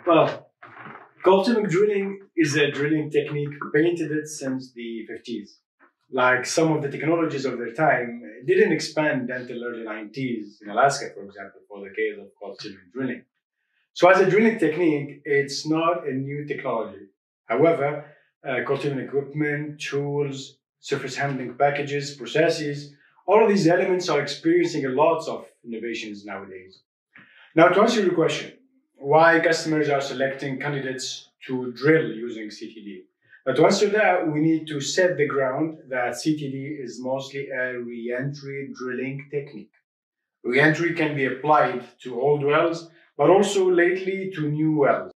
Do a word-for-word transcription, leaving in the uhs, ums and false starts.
Well, cold tubing drilling is a drilling technique patented since the fifties. Like some of the technologies of their time, it didn't expand until early nineties in Alaska, for example, for the case of cold tubing drilling. So as a drilling technique, it's not a new technology. However, uh, cold tubing equipment, tools, surface handling packages, processes, all of these elements are experiencing a lot of innovations nowadays. Now, to answer your question, why customers are selecting candidates to drill using C T D? Now, to answer that, we need to set the ground that C T D is mostly a re-entry drilling technique. Re-entry can be applied to old wells, but also lately to new wells.